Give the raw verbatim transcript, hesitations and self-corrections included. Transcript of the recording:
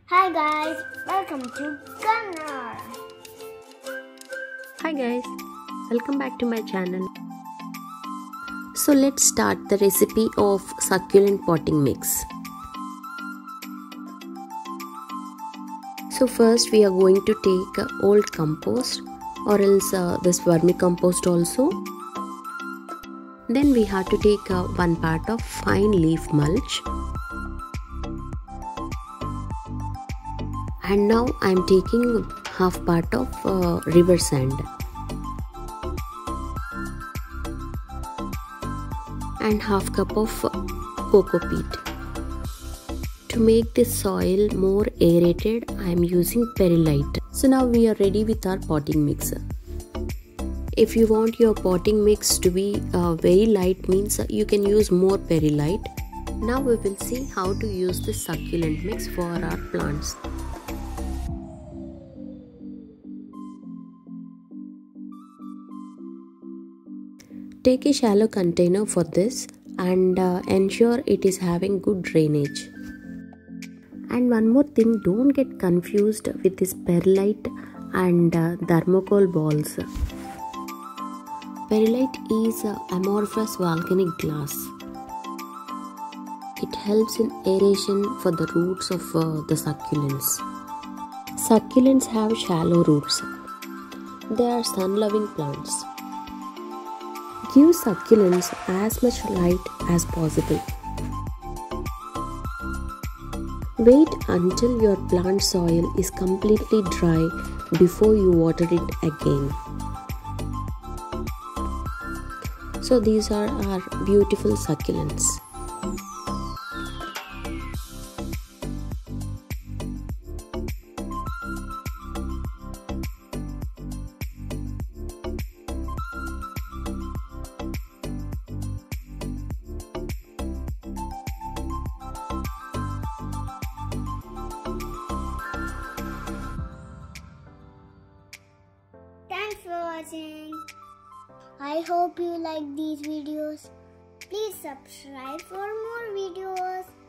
Hi guys, welcome to Gunner. Hi guys, welcome back to my channel. So let's start the recipe of succulent potting mix. So first we are going to take uh, old compost or else uh, this vermicompost also. Then we have to take uh, one part of fine leaf mulch. And now I am taking half part of uh, river sand and half cup of cocoa peat. To make this soil more aerated, I am using perlite. So now we are ready with our potting mix. If you want your potting mix to be uh, very light, means you can use more perlite. Now we will see how to use this succulent mix for our plants. Take a shallow container for this and uh, ensure it is having good drainage. And one more thing, don't get confused with this perlite and uh, thermocol balls. Perlite is uh, amorphous volcanic glass. It helps in aeration for the roots of uh, the succulents. Succulents have shallow roots. They are sun-loving plants. Give succulents as much light as possible. Wait until your plant soil is completely dry before you water it again. So these are our beautiful succulents. Thanks for watching. I hope you like these videos. Please subscribe for more videos.